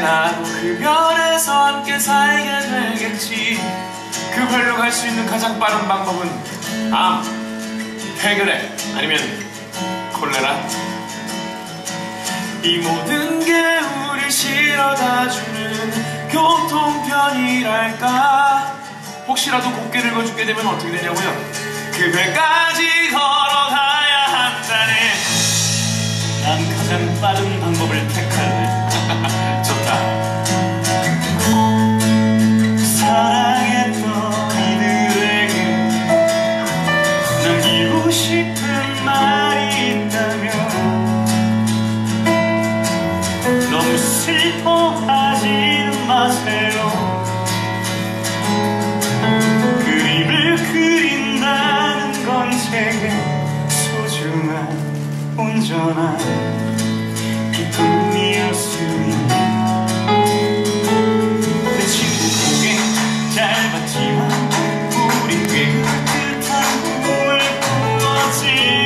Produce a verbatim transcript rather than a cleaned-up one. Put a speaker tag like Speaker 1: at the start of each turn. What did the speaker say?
Speaker 1: 나도 그 별에서 함께 살게 되겠지. 그 별로 갈 수 있는 가장 빠른 방법은 암, 폐결핵, 아니면 콜레라. 이 모든 게 우릴 실어다주는 교통편이랄까. 혹시라도 곱게 긁어 죽게 되면 어떻게 되냐고요? 그 배까지 걸어가야 한다네.
Speaker 2: 난 가장 빠른 방법을 택할래.
Speaker 1: 좋다.
Speaker 2: 사랑했던 이들에게 남기고 싶은 말이 있다면 너무 슬퍼하지는 마세요. 그림을 그린다는 건 제게 소중한 온전한 기쁨이었을 수 있는 내 친구 보기엔 짧았지만 우린 꽤 그듯한 꿈을 꾸었지.